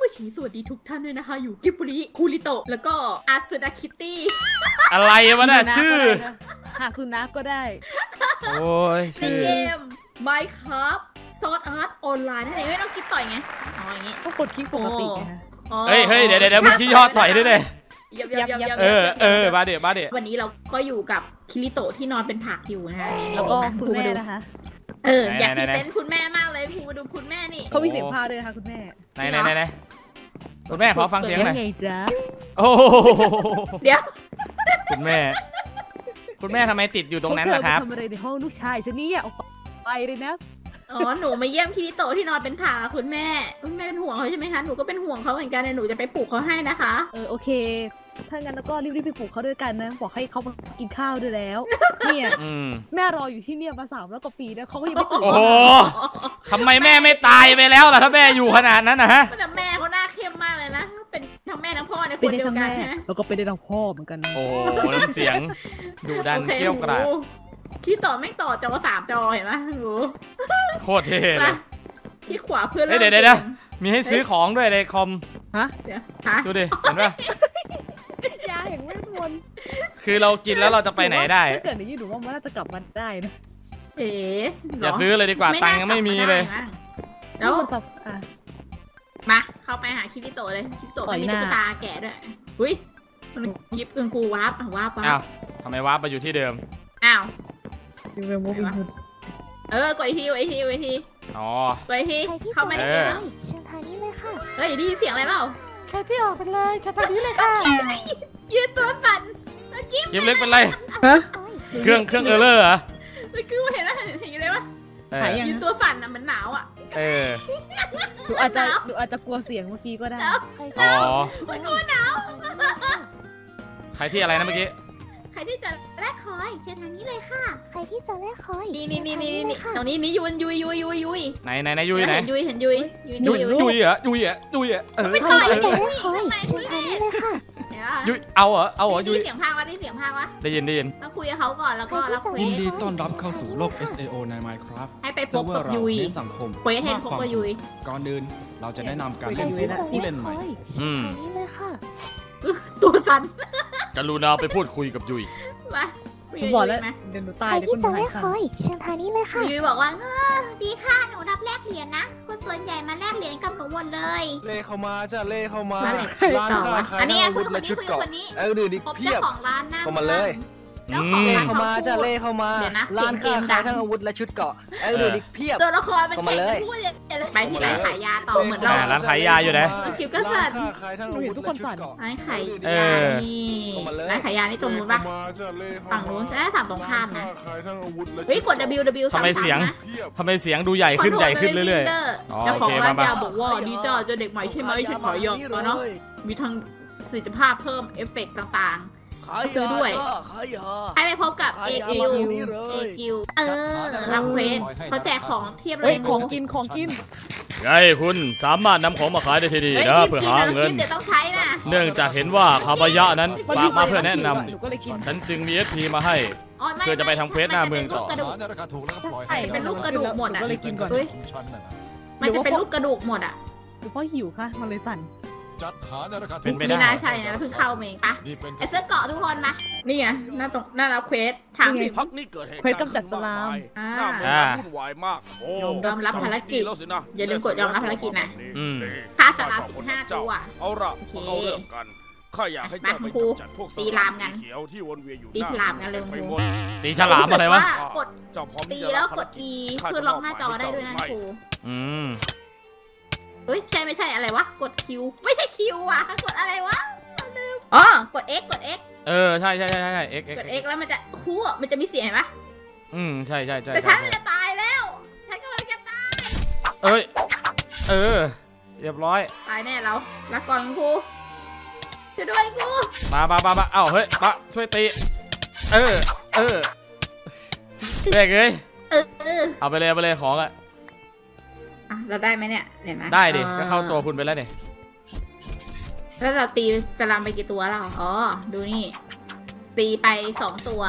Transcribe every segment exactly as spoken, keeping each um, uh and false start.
ชีสวัสดีทุกท่านด้วยนะคะอยู่กิบุริคูริโตะแล้วก็อาซึนาคิตตี้อะไรวะเนี่ยชื่อฮาซุนะก็ได้โอ้ยในเกม Minecraft Sword Art Online นั่นเองไม่ต้องคลิกต่อยไงอ๋ออย่างงี้ต้องกดคลิกปกติไงเฮ้ยเฮ้ยเดี๋ยวเดี๋ยวมึงที่ยอดต่อยด้วยเลยยับยับยับยับเออเออมาเดี๋ยวมาเดี๋ยววันนี้เราก็อยู่กับคิริโตะที่นอนเป็นผักอยู่นะแล้วก็คุณแม่นะคะเอออยากพรีเซนต์คุณแม่มากเลยครูมาดูคุณแม่นี่เขามีเสียงพาด้วยนะคะคุณแม่ไหนไหนไหนไหนคุณแม่ขอฟังเสียงหน่อยไงจ๊ะโอ้เดี๋ยวคุณแม่คุณแม่ทำไมติดอยู่ตรงนั้นล่ะครับทำอะไรในห้องลูกชายฉันนี่ออกไปเลยนะอ๋อหนูมาเยี่ยมคิริโตะที่นอนเป็นผักคุณแม่คุณแม่เป็นห่วงเขาใช่ไหมคะหนูก็เป็นห่วงเขาเหมือนกันหนูจะไปปลูกเขาให้นะคะเออโอเคถ้างั้นแล้วก็รีบๆไปปลูกเขาด้วยกันนะบอกให้เขามากินข้าวด้วยแล้วเนี่ยแม่รออยู่ที่เนี่ยมาสามแล้วกว่าปีแล้วเขาก็ยังไม่ตื่นโอ้ทำไมแม่ไม่ตายไปแล้วล่ะถ้าแม่อยู่ขนาดนั้นนะฮะแต่แม่เขาหน้าเข้มมากเลยนะเป็นทั้งแม่ทั้งพ่อในคนเดียวกันนะแล้วก็เป็นได้ทั้งพ่อเหมือนกันโอ้น้ำเสียงดุดันเกรี้ยวกราดที่ต่อไม่ต่อจอสามจอเห็นไหมหนูโคตรเท่เลยที่ขวาเพื่อนเดี๋ยวเดี๋ยวมีให้ซื้อของด้วยในคอมฮะดูดิเห็นป่ะยาอย่างแม่นวลคือเรากินแล้วเราจะไปไหนได้ถ้าเกิดในยี่ดูว่ามันน่าจะกลับมาได้นะเอ๋อย่าซื้อเลยดีกว่าตังค์ยังไม่มีเลยแล้วมาเข้าไปหาคิริโตะเลยคิริโตะมีตุ๊กตาแกะด้วยอุ้ยมันยิบเกินกูวาร์ปวาร์ปอ้าวทำไมวาร์ปไปอยู่ที่เดิมอ้าวดูเรื่องมุกอินเออกดอีกทีกดอีกทีกดอีกทีอ๋อกดอีกทีเข้ามาในเกมแล้วเชิญทางนี้เลยค่ะเฮ้ยได้ยินเสียงอะไรเปล่าใครที่ออกไปเลยเชิญทางนี้เลยค่ะยืนตัวสั่นเมื่อกี้ยิ้มเล็กเป็นไรเครื่องเครื่องเออร์เลอร์เหรอเมื่อกี้เห็นไหมเห็นอยู่เลยว่ายืนตัวสั่นอ่ะมันหนาวอ่ะเออหนูอาจจะหนูอาจจะกลัวเสียงเมื่อกี้ก็ได้อ๋อมันก็หนาวใครที่อะไรนะเมื่อกี้ใครที่จะแลกคอยเชิญทางนี้เลยค่ะใครที่จะแลกคอยนี่นี่นี่นี่นี่ตรงนี้นี่ยุนยุยยุยยุยยุยไหนไหนไหนยุยไหนเห็นยุยเห็นยุยยุยยุยเหรอยุยเหรอยุยเหรอเออใครที่จะแลกคอยเชิญทางนี้เลยค่ะยุยเอาเหรอเอาเหรอยุยเสียงพากวะได้เสียงพากวะได้ยินได้ยินต้องคุยกับเขาก่อนแล้วก็รับเควสยินดีต้อนรับเข้าสู่โลก เอส เอ โอ ใน Minecraft ให้ไปพบกับยุยสังคมเควสให้พบกับยุยก่อนอื่นเราจะแนะนำการเล่นสำหรับผู้เล่นใหม่อืมนี่เลยค่ะตัวสั่นกรุณาไปพูดคุยกับยุยมาบอกแล้วเดี๋ยวหนูตายเดี๋ยวคุณจะแลกคอยเชิญทางนี้เลยค่ะยุยบอกว่าเออดีค่ะหนูรับแลกเหรียญนะคนส่วนใหญ่มาแลกเหรียญกับหนูหมดเลยเล่เข้ามาจ้ะเล่เข้ามาร้านค้าขายอันนี้คุยคนนี้คุยคนนี้เออดูดิเพียบของร้านหน้าเข้ามาเลยเล่เข้ามาจ้ะเล่เข้ามาร้านค้าขายทั้งอาวุธและชุดเกราะเออดูดิเพียบตัวละครเป็นแข่งพูดไปที่ร้านขายยาต่อเหมือนเราร้านขายยาอยู่ไหนคิวก็สั่นหนูเห็นทุกคนสั่นร้านขายยานี่ร้านขายยานี่ตรงนู้นปะฝั่งนู้นจะได้ฝั่งตรงข้ามนะเฮ้ยกด ดับเบิลยู ดับเบิลยูทำไมเสียงทำไมเสียงดูใหญ่ขึ้นใหญ่ขึ้นเรื่อยๆเจ้าของร้านยาบอกว่าดีจ้าเจอเด็กใหม่ใช่ไหมฉันขอยอมเนาะมีทั้งประสิทธิภาพเพิ่มเอฟเฟกต์ต่างๆซื้อด้วยให้ไปพบกับเอคิวเอคิวเออรับเควสเขาแจกของเทียบเลยของกินของกินไงคุณสามารถนำของมาขายได้ทีดีนะเพื่อหาเงินเนื่องจากเห็นว่าคาบายะนั้นฝากมาเพื่อแนะนำฉันจึงมีเอสพีมาให้เพื่อจะไปทำเควสหน้าเมืองต่อใช่เป็นลูกกระดูกหมดอ่ะมันจะเป็นลูกกระดูกหมดอ่ะหรือเพราะหิวค่ะมันเลยสั่นเป็นไปได้ไม่น่าใช่นะเพิ่งเข้าเองปะไอเสื้อเกาะทุกคนมานี่ไงหน้าตรงหน้ารับเควสถามถึงเควสกำจัดสลามอ่ายอมรับภารกิจอย่าลืมกดยอมรับภารกิจนะค่าสลามสิบห้าตัวเอาละเข้าเรื่องกันข้าอยากให้เจ้าไปจัดพวกตีลามกันตีฉลามกันเลยครูตีฉลามอะไรวะกดตีแล้วกด E เพื่อล็อกหน้าจอได้ด้วยนะครูอืมเฮ้ยใช่ไม่ใช่อะไรวะกดคิวไม่ใช่คิวอ่ะกดอะไรวะลืมอ๋อกด X กด X เออใช่ใช่ใช่ใช่ X กด X แล้วมันจะคู่มันจะมีเสียงเห็นปะอืมใช่ใช่ใช่แต่ฉันจะตายแล้วฉันกำลังจะตายเอ้ยเออเรียบร้อยตายแน่เราละก่อนครูช่วยด้วยครูมามามามาเอ้าเฮ้ยมาช่วยตีเออเออเด็กเลยเออเอาไปเลยเอาไปเลยของอะเราได้ไหมเนี่ยเห็นไหมได้ดิก็เข้าตัวคุณไปแล้วเนี่ยแล้วเราตีสลัมไปกี่ตัวแล้วอ๋อดูนี่ตีไปสองตัว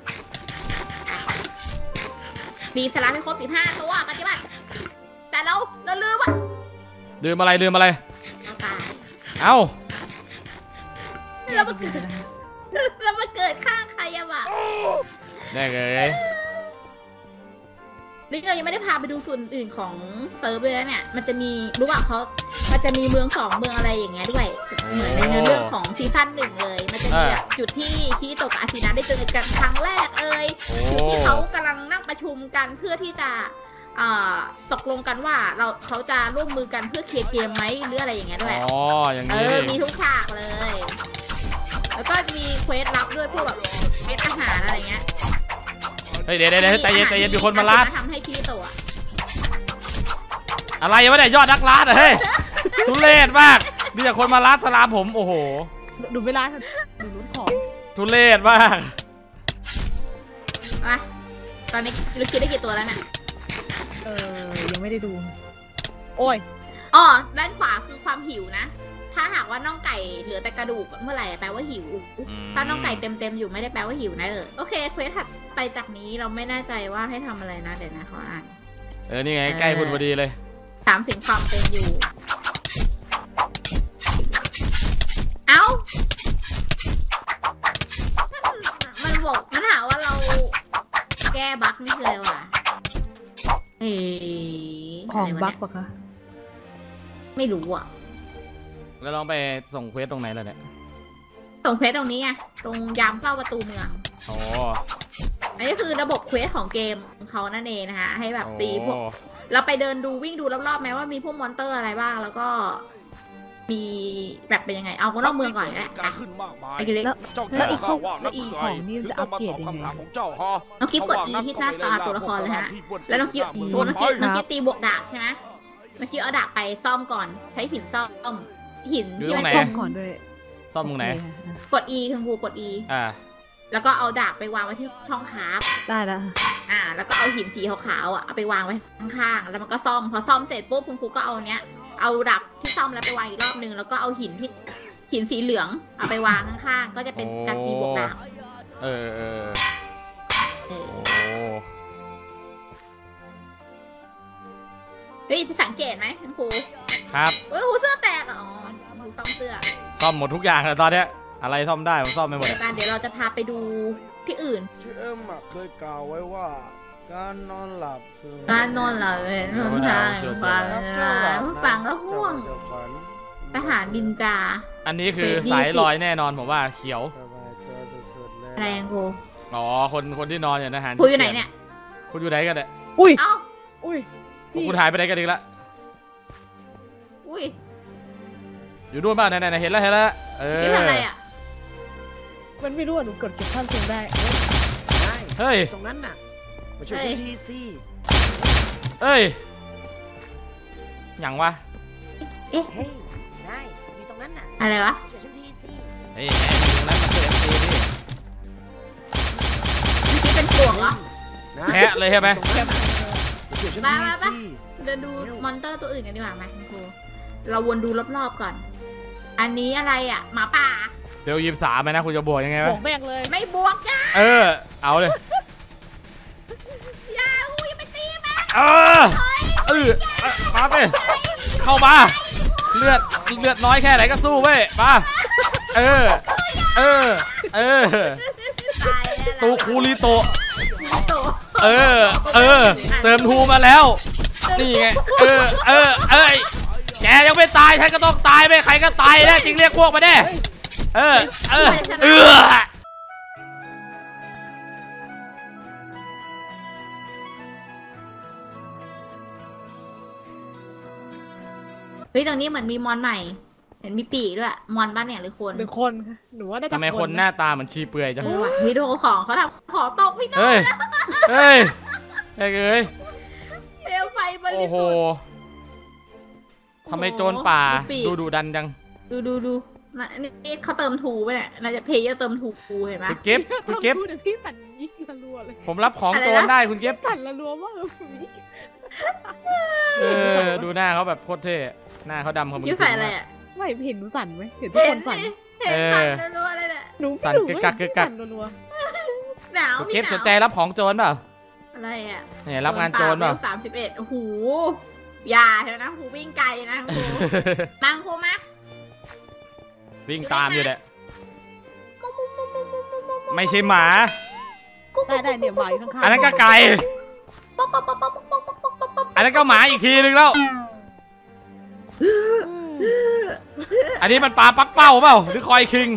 ตีสลัมให้ครบสิบห้าตัวปฏิบัติแต่เราเราลืมว่ะลืมอะไรลืมอะไรเราตายเอ้าเรามาเกิดเรามาเกิดข้างใครอะวะได้เลยนี่เรายังไม่ได้พาไปดูส่วนอื่นของเซิร์ฟเลยนะเนี่ยมันจะมีรู้ว่าเขามันจะมีเมืองสองเมืองอะไรอย่างเงี้ยด้วยเหมือนในเรื่องของซีซั่นหนึ่งเลยมันจะมีแบบจุดที่คิริโตะกับอาซินะได้เจอกันครั้งแรกเอ่ยจุดที่เขากำลังนั่งประชุมกันเพื่อที่จะตกลงกันว่าเราเขาจะร่วมมือกันเพื่อเคลียร์เกมไหมหรืออะไรอย่างเงี้ยด้วยอ๋ออย่างนี้เออมีทุกฉากเลยแล้วก็มีเควสลับด้วยพวกแบบเควสอาหารอะไรเงี้ยเฮ้ยเดี๋ยวเดี๋ยวใจเย็นใจเย็นมีคนมาลัดทำให้คิริโตะอะไรยังไม่ได้ยอดนักลัดอะเฮ้ยทุเรศมากมีแต่คนมาลัดสลามผมโอ้โหดูเวลาดูรุ่นของทุเรศมากมาตอนนี้เราคิดได้กี่ตัวแล้วเนี่ยเออยังไม่ได้ดูโอ้ยอ๋อด้านขวาคือความหิวนะถ้าหากว่าน่องไก่เหลือแต่กระดูกเมื่อไหร่แปลว่าหิวถ้าน่องไก่เต็มๆอยู่ไม่ได้แปลว่าหิวนะเออโอเคเควสถัดไปจากนี้เราไม่แน่ใจว่าให้ทำอะไรนะเดี๋ยวนะขออ่านเออนี่ไงใกล้คุณพอดีเลยถามถึงความเป็นอยู่เอ้ามันบอกมันหาว่าเราแก้บั๊กนี่เลยว่ะเอ๋ของบั๊กปะคะไม่รู้อ่ะแล้วลองไปส่งเควสตรงไหนล่ะเนี่ยส่งเควสตรงนี้ไงตรงยามเฝ้าประตูเมืองอ๋ออันนี้คือระบบเควสของเกมเขานั่นเองนะคะให้แบบตีพวกเราไปเดินดูวิ่งดูรอบๆไหมว่ามีพวกมอนเตอร์อะไรบ้างแล้วก็มีแบบเป็นยังไงเอาคนนอกเมืองก่อนแหละไอ้เล็กแล้วอีกแล้วอีกของนี่จะอัปเกรดยังไงน้องกิ๊บกด E ที่หน้าตาตัวละครเลยฮะแล้วน้องกิ๊บโซนน้องกิ๊บน้องกิ๊บตีบวกดาบใช่ไหมน้องกิ๊บเอาดาบไปซ่อมก่อนใช้หินซ่อมหินที่มันซ่อมก่อนด้วยซ่อมตรงไหนกด E คุณครูกด E อ่าแล้วก็เอาดาบไปวางไว้ที่ช่องคราฟได้แล้วอ่าแล้วก็เอาหินสีขาวๆอ่ะเอาไปวางไว้ข้างๆแล้วมันก็ซ่อมพอซ่อมเสร็จปุ๊บคุณครูก็เอาเนี้ยเอาดาบที่ซ่อมแล้วไปวางอีกรอบนึงแล้วก็เอาหินที่หินสีเหลืองเอาไปวางข้างๆก็จะเป็นการตีบวกดาบเออเออเออเฮ้ยสังเกตไหมคุณครูครับเฮ้ยครูเสื้อแตกอ๋อครูซ่อมเสื้อซ่อมหมดทุกอย่างเลยตอนเนี้ยอะไรซ่อมได้ผมซ่อมไม่หมดการเดี๋ยวเราจะพาไปดูที่อื่นชื่อเอ็มเคยกล่าวไว้ว่าการนอนหลับการนอนหลับเป็นทางฟังฟังก็ห่วงทหารดินจาอันนี้คือสายลอยแน่นอนผมว่าเขียวแรงกูอ๋อคนคนที่นอนอย่างทหารคุณอยู่ไหนเนี่ยคุณอยู่ไหนกันเนี่ยอุ้ยเอ้าอุ้ยคุณหายไปไหนกันอีกละอุ้ยอยู่ด้วยบ้านไหนๆเห็นแล้วเห็นแล้วเออนี่ทำอะไรอ่ะมันไม่รู้อ่ะหนูกดเก็บท่านสูงได้เฮ้ยตรงนั้นน่ะมาช่วยฉันทีสิเอ้ยอย่างวะเอ๊ะได้อยู่ตรงนั้นน่ะอะไรวะช่วยฉันทีสิเฮ้ยตรงนั้นมาช่วยเอ็มซีดินี่เป็นปวกเหรอแพะเลยใช่ไหมมามาปะเดินดูมอนเตอร์ตัวอื่นกันดีกว่าไหมคุณครูเราวนดูรอบๆก่อนอันนี้อะไรอ่ะหมาป่าเดี๋ยวยิบสามไหมนะคุณจะบวกยังไงวะบวกแบกเลยไม่บวกจ้าเออเอาเลยอย่ากูอย่าไปตีมันเออเออมาไปเข้ามาเลือดเลือดน้อยแค่ไหนก็สู้เว้ยมาเออเออเออตูคูริโตเออเออเติมทูมาแล้วนี่ไงเออเออเอ้ยแกยังไม่ตายฉันก็ต้องตายไปใครก็ตายแน่จริงเรียกพวกมาแน่เออเออเออเฮ้ยตรงนี้เหมือนมีมอนใหม่เห็นมีปีกด้วยมอนบ้านเนี่ยหรือคนเป็นคนค่ะหนูว่าได้ทำไมคนหน้าตาเหมือนชีเปลือยจังเฮ้ยดูของเขาทำขอตกพี่น้องเฮ้ยเฮ้ยเฮ้ยเฮ้ยเปลวไฟบริสุทธิ์ทำไมโจรป่าดูดูดันจังดูดูดูนี่เขาเติมทูไปเนี่ยน่าจะเพย์เติมทูกูเห็นไหมคุณเก็บคุณเก็บพี่สั่นยิ่งรัวเลยผมรับของโจรได้คุณเก็บสั่นรัวมากเออดูหน้าเขาแบบโคตรเท่หน้าเขาดำเขาเหมือนใส่อะไรอ่ะไม่เห็นหนูสั่นไหมเห็นทุกคนสั่นเห็นสั่นรัวเลยแหละหนูสั่นกึกกักกึกกักรัวหนาวเก็บสนใจรับของโจรเปล่าอะไรอ่ะเนี่ยรับงานโจรเปล่าสามสิบเอ็ดโอ้โหอย่าเถอะนะครูวิ่งไกลนะครูบางครูมะวิ่งตามอยู่แหละไม่ใช่หมาได้ได้เนี่ยหมาอยู่ข้างๆอันนั้นก็ไก่อันนั้นก็หมาอีกทีนึงแล้วอันนี้มันปลาปักเป้าเปล่าหรือคอยคิง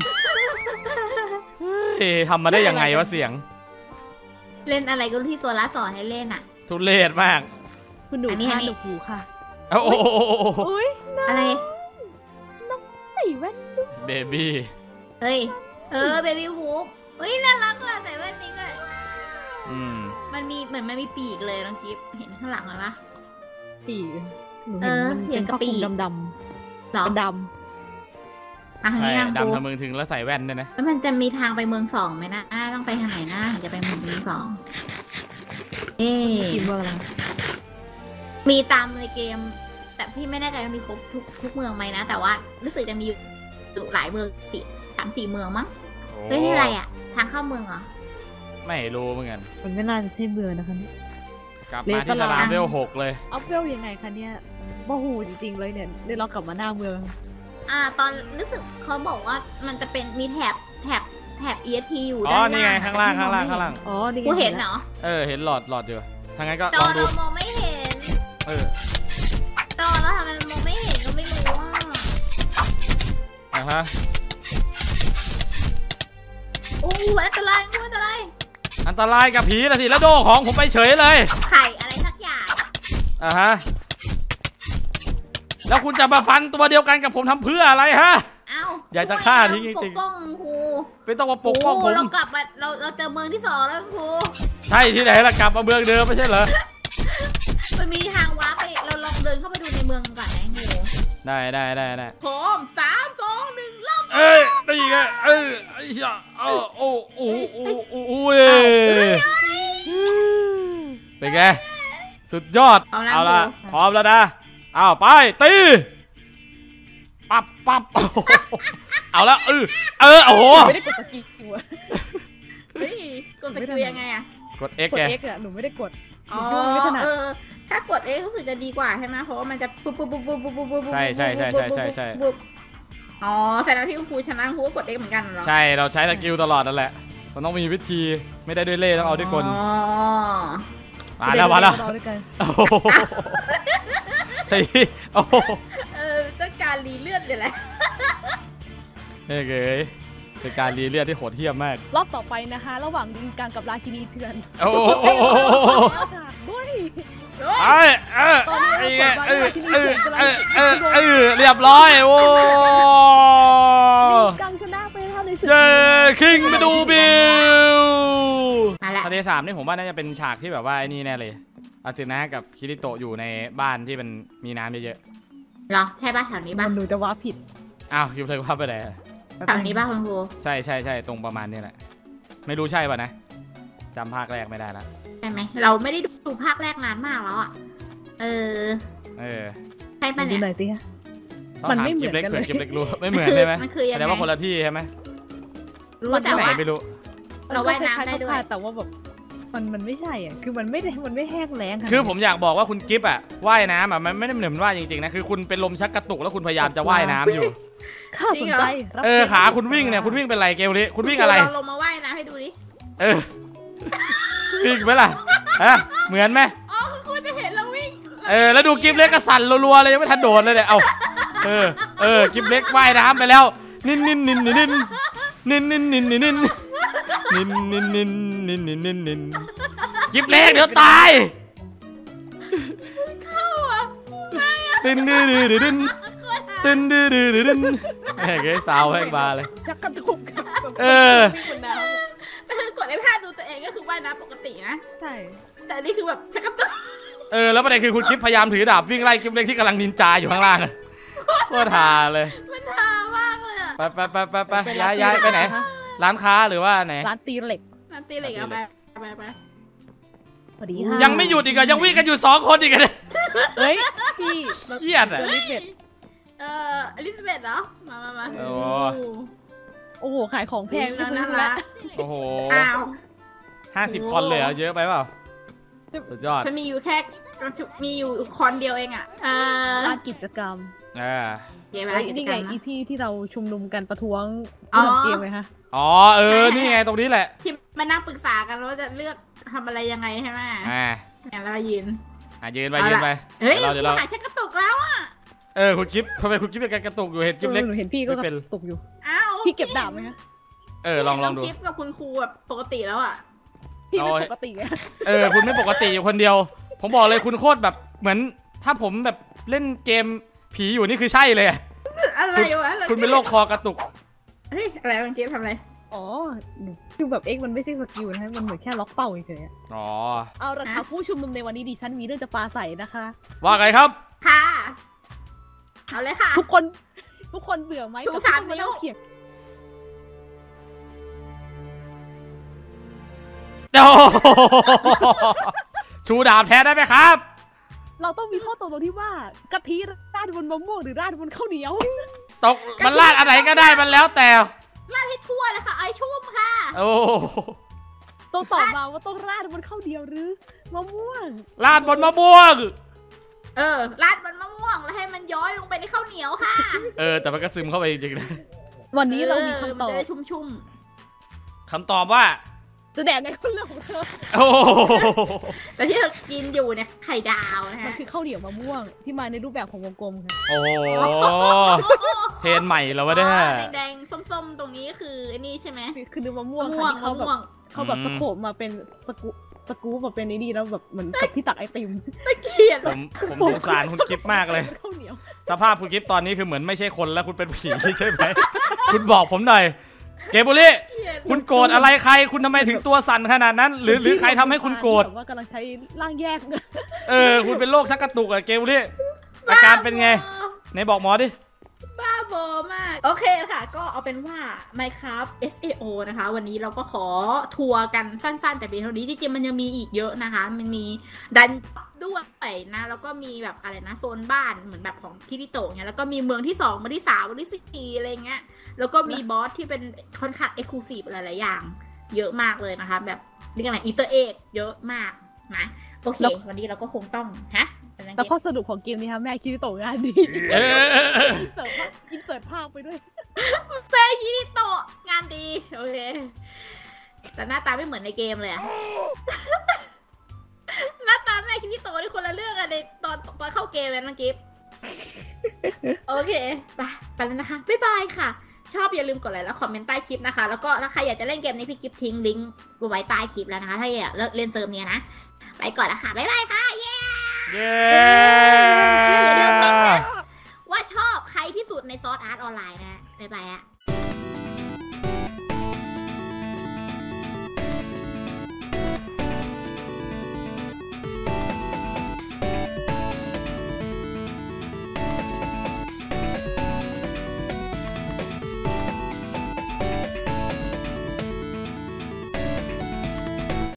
เฮ้ยทำมาได้ยังไงวะเสียงเล่นอะไรก็ที่โซล่าสอนให้เล่นอ่ะทุเรศมากคุณหนูท่านหนูหูค่ะโอ้โหอุ้ยอะไรน้องใส่แว่นเบบี้เฮ้ยเออเบบี้ฮูปเฮ้ยน่ารักอ่ะใส่แว่นนี้ด้วยอืมมันมีเหมือนมันมีปีกเลยน้องกิ๊ฟเห็นข้างหลังไหมวะปีกเออเห็นกระปีกดำดำหรอดำอ่ะนี่ดำทำมึงถึงแล้วใส่แว่นด้วยนะแล้วมันจะมีทางไปเมืองสองไหมนะต้องไปทางไหนนะถึงจะไปเมืองสองเอ๊ะเมืองอะไรมีตามในเกมแต่พี่ไม่แน่ใจว่ามีครบทุกทุกเมืองไหมนะแต่ว่ารู้สึกจะมีอยู่หลายเมืองสี่สามสี่เมืองมั้งเฮ้ยนี่อะไรอ่ะทางเข้าเมืองเหรอไม่รู้เหมือนกันมันไม่น่าจะใช่เมืองนะคะเนี่ยกลับมาที่ตลาดเวลหกเลยเอาเวลยังไงคะเนี่ยโมโหจริงๆเลยเนี่ยได้เรากลับมาหน้าเมืองอ่าตอนรู้สึกเขาบอกว่ามันจะเป็นมีแถบแถบแถบ อี เอส พี อยู่ด้านล่างอ๋อนี่ไงข้างล่างข้างล่างข้างล่างอ๋อนี่กูเห็นเหรอเออเห็นหลอดหลอดอยู่ทางไงก็ลองดูจอเรามองไม่เห็นเออจอแล้วทำไมมองไม่เห็นก็ไม่รู้ว่าอ่ะฮะโอ้อันตรายอันตรายอันตรายกับผีนะสิแล้วโดของผมไปเฉยเลยไข่อะไรสักอย่างอ่ะฮะแล้วคุณจะมาฟันตัวเดียวกันกับผมทำเพื่ออะไรฮะเอ้าอยากจะฆ่าทิ้งจริงๆปกป้องครูไม่ต้องมาปกป้องผมเรากลับมาเราเราเจอเมืองที่สองแล้วครูใช่ที่ไหนล่ะกลับมาเมืองเดิมไม่ใช่เหรอมันมีทางว้าไปเราลองเดินเข้าไปดูในเมืองก่อนนะครูได้ได้ได้ได้พร้อมสามสองหนึ่งเริ่มเอ้ยได้ยังไงเอ้ยไอ้เหี้ยเออโอ้โอ้โอ้โอ้โอ้ยเป็นไงสุดยอดเอาละพร้อมแล้วนะเอาไปตีปั๊บปั๊บเอาแล้วเออเออโอ้โหไม่ได้กดสกิลอะเฮ้ยกดสกิลยังไงอะกด X กด X อะหนูไม่ได้กดอ๋อเออถ้ากด X รู้สึกจะดีกว่าใช่ไหมเพราะว่ามันจะปุ๊บปุ๊บปุ๊บปุ๊บปุ๊บปุ๊บปุ๊บใช่ใช่ใช่ใช่ใช่ใช่อ๋อแสดงที่คุณครูชนะครูก็กด X เหมือนกันเหรอใช่เราใช้สกิลตลอดนั่นแหละมันต้องมีวิธีไม่ได้ด้วยเล่ต้องเอาด้วยกลมาแล้วมาแล้วตีโอ้เออต้องการรีเลือดเลยแหละเฮ้ยเก๋เป็นการรีเลือดที่โหดเหี้ยมมากรอบต่อไปนะคะระหว่างดินกลางกับราชินีเถื่อนโอ้ไอ้เออไอ้เออเออเออเออเออเรียบร้อยโอ้ดินกลางชนะไปเท่าในสุดเย้คิงไปดูบิลทะเลสาบนี่ผมว่าน่าจะเป็นฉากที่แบบว่าไอ้นี่แน่เลยอาซินะกับคิริโตะอยู่ในบ้านที่มันมีน้ำเยอะๆหรอใช่ป่ะแถวนี้ป่ะหนูจะว่าผิดอ้าวคิวเธอว่าไปไหนแถวนี้ป่ะคุณครูใช่ใช่ใช่ตรงประมาณนี้แหละไม่รู้ใช่ป่ะนะจำภาคแรกไม่ได้แล้วใช่ไหมเราไม่ได้ดูภาคแรกนานมากแล้วอ่ะเออเออใช่ป่ะเนี่ยหน่อยสิคะมันไม่เหมือนกันเลยกิบเล็กรู้ไม่เหมือนใช่ไหมมันคือยังไงแต่ว่าคนละที่ใช่ไหมรู้แต่ว่าไม่รู้เราว่ายน้ำได้ด้วยแต่ว่าแบบมันมันไม่ใช่อ่ะคือมันไม่ได้มันไม่แห้งแล้งคือผมอยากบอกว่าคุณกิฟต์อ่ะว่ายน้ำอ่ะมันไม่ได้เหมือนว่ายจริงๆนะคือคุณเป็นลมชักกระตุกแล้วคุณพยายามจะว่ายน้ำอยู่ข้าสนใจเออขาคุณวิ่งเนี่ยคุณวิ่งเป็นไรเกลนี้คุณวิ่งอะไรลงมาว่ายน้ำให้ดูดิเออวิ่งไหมล่ะฮะเหมือนไหมอ๋อคุณจะเห็นเราวิ่งเออแล้วดูกิฟต์เล็กกระสั่นรัวๆเลยยังไม่ทันโดดเลยเนี่ยเอาเออเออกิฟต์เล็กว่ายน้ำไปแล้วนินนินนินนินนินนินนินนินนินนินนินนินนินนินนินนินกิฟต์เล็กเดี๋ยวตายตินดื้อดื้อดื้อตินดื้อดื้อดื้อแหมเก๋สาวแหงบาเลยชักกระตุกเออแต่คือกดไอ้ภาพดูตัวเองก็คือว่ายน้ำปกตินะใช่แต่นี่คือแบบชักกระตุกเออแล้วประเด็นคือคุณกิฟต์พยายามถือดาบวิ่งไล่กิฟต์เล็กที่กำลังนินจาอยู่ข้างล่างโคตรฮาเลยมันฮามากเลยอะไปไปไปไปไปย้ายย้ายไปไหนร้านค้าหรือว่าไหนร้านตีเหล็กร้านตีเหล็กเอาไปไปไปพอดีค่ะยังไม่หยุดอีกอะยังวิ่งกันอยู่สองคนอีกเลยเฮ้ยพี่เครียดอะอลิซาเบธเอออลิซาเบธเหรอมามามาโอ้โอ้โหขายของแพงน่ารักโอ้โหอ้าวห้าสิบคนเลยเหรอเยอะไปเปล่าสุดยอดฉันมีอยู่แค่มีอยู่คนเดียวเองอ่ะอ่าลานกิจกรรมอ่าเกมอะไรกิจกรรมนี่ไงอีที่ที่เราชุมนุมกันประท้วงเกมไหมคะอ๋อเออนี่ไงตรงนี้แหละที่มานั่งปรึกษากันว่าจะเลือกทำอะไรยังไงใช่ไหมอ่าเนี่ยเรายืนอ่ะยืนไปยืนไปเฮ้ยคุณหาฉันกระตุกแล้วอ่ะเออคุณกิ๊บทำไมคุณกิ๊บเป็นการกระตุกอยู่เห็นกิ๊บเล็กหนูเห็นพี่ก็กระตุกอยู่อ้าวพี่เก็บดาบไหมคะเออลองลองดูกิ๊บกับคุณครูแบบปกติแล้วอ่ะพี่ไม่ปกติเออคุณไม่ปกติอยู่คนเดียวผมบอกเลยคุณโคตรแบบเหมือนถ้าผมแบบเล่นเกมผีอยู่นี่คือใช่เลยอะไรวะคุณเป็นโรคคอกระตุกเฮ้ยอะไรมันกิ๊บทำอะไรอ๋อคือแบบเอ็กมันไม่ใช่สกิลนะมันเหมือนแค่ล็อกเป้าเฉยๆอ๋อเอาละค่ะผู้ชุมนุมในวันนี้ดิฉันมีเรื่องจะปาใส่นะคะว่าไงครับค่ะเอาเลยค่ะทุกคนทุกคนเบื่อไหมทุกสามนิ้วโอ้ชูดาบแทนได้ไหมครับเราต้องมีข้อตกลงที่ว่ากะทิราดบนมะม่วงหรือราดบนข้าวเหนียวตกมันราดอะไรก็ได้มันแล้วแต่ราดให้ทั่วเลยค่ะไอชุ่มค่ะโอ้ต้องตอบมาว่าต้องราดบนข้าวเหนียวหรือมะม่วงราดบนมะม่วงเออราดบนมะม่วงแล้วให้มันย้อยลงไปในข้าวเหนียวค่ะเออแต่มันก็ซึมเข้าไปจริงๆนะวันนี้เรามีคำตอบชุ่มๆคำตอบว่าจะแดดในคนเรื่องของเธอโอ้แต่ที่เธอกินอยู่เนี่ยไข่ดาวนะฮะมันคือข้าวเหนียวมะม่วงที่มาในรูปแบบของวงกลมค่ะโอ้เทรนใหม่แล้ววะเนี่ยแดงๆส้มๆตรงนี้คือไอ้นี่ใช่ไหมคือเนื้อมะม่วงเขาแบบเขาแบบสโคปมาเป็นสกูสกูแบบเป็นไอ้นี่แล้วแบบเหมือนกับที่ตักไอติมไม่เกลียดผมผมสงสารคุณกิ๊บมากเลยสภาพคุณกิ๊บตอนนี้คือเหมือนไม่ใช่คนแล้วคุณเป็นผีใช่ไหมคุณบอกผมหน่อยเกบุริคุณโกรธอะไรใครคุณทำไมถึงตัวสั่นขนาดนั้นหรือหรือใครทำให้คุณโกรธว่ากำลังใช้ร่างแยกเออคุณเป็นโรคชักกระตุกอะเกบุริอาการเป็นไงไหนบอกหมอดิบ้าบอมากโอเคค่ะก็เอาเป็นว่า Minecraft เอส เอ โอ นะคะวันนี้เราก็ขอทัวร์กันสั้นๆแต่เพียงเท่านี้จริงๆมันยังมีอีกเยอะนะคะมันมีดันด้วยนะแล้วก็มีแบบอะไรนะโซนบ้านเหมือนแบบของคิริโตะเนี่ยแล้วก็มีเมืองที่สองเมืองที่สามเมืองที่สี่อะไรเงี้ยแล้วก็มีบอสที่เป็นค่อนข้างเอ็กซ์คลูซีฟหลายๆอย่างเยอะมากเลยนะคะแบบนี่กันไหนอีเตอร์เอ็กเยอะมากนะโอเควันนี้เราก็คงต้องฮะแต่ข้อสรุปของเกมนี้ค่ะแม่คิริโตะงานดีอินเสิร์ตภาพไปด้วยแม่คิริโตะงานดีโอเคแต่หน้าตาไม่เหมือนในเกมเลยอะหน้าตาแม่คิริโตะนี่คนละเรื่องกันในตอนตอนเข้าเกมเลยนะกิ๊บโอเคไปไปแล้วนะคะบ๊ายบายค่ะชอบอย่าลืมกดไลค์และคอมเมนต์ใต้คลิปนะคะแล้วก็ถ้าใครอยากจะเล่นเกมนี้พี่กิ๊บทิ้งลิงก์ไว้ใต้คลิปแล้วนะคะถ้าอยากเล่นเซิร์ฟเนี้ยนะไปก่อนละค่ะบ๊ายบายค่ะเย้เย้อย่าลืมเม้นต์นะว่าชอบใครที่สุดในซอสอาร์ตออนไลน์นะบ๊ายบายอะ